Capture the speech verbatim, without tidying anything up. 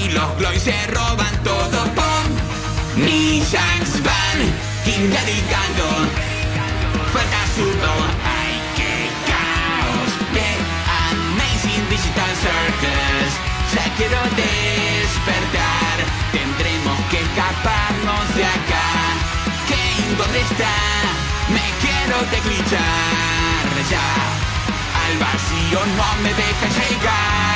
y los Gloy se roban todo. ¡Pum! Nisans van indicando. Falta sudo. ¡Ay, qué caos! The Amazing Digital Circus. Ya quiero despertar. Tendremos que escaparnos de acá. Kane, ¿dónde está? Me quiero desglitchar ya. Al vacío no me deja llegar.